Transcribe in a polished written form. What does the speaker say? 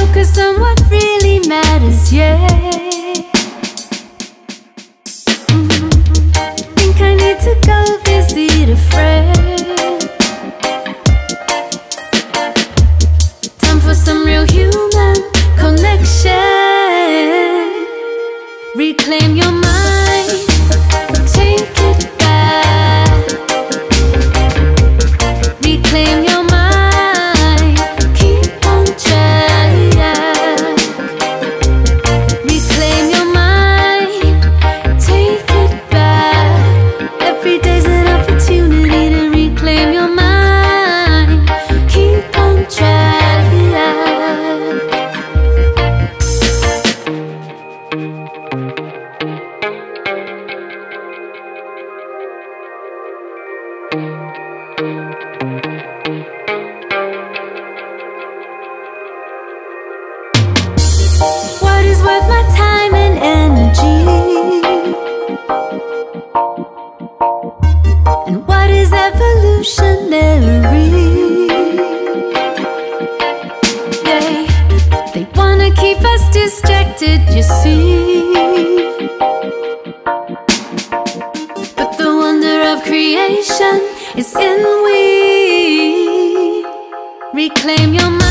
focus on what really matters, yeah. Think I need to go visit a friend. Time for some real human connection. Reclaim your mind, take it back. Reclaim your mind, keep on track. Reclaim your mind, take it back. Every day's an opportunity to reclaim your mind, keep on track. What is worth my time and energy? And what is evolutionary? Yeah, they wanna keep us distracted, you see. But the wonder of creation is in we. Reclaim your mind.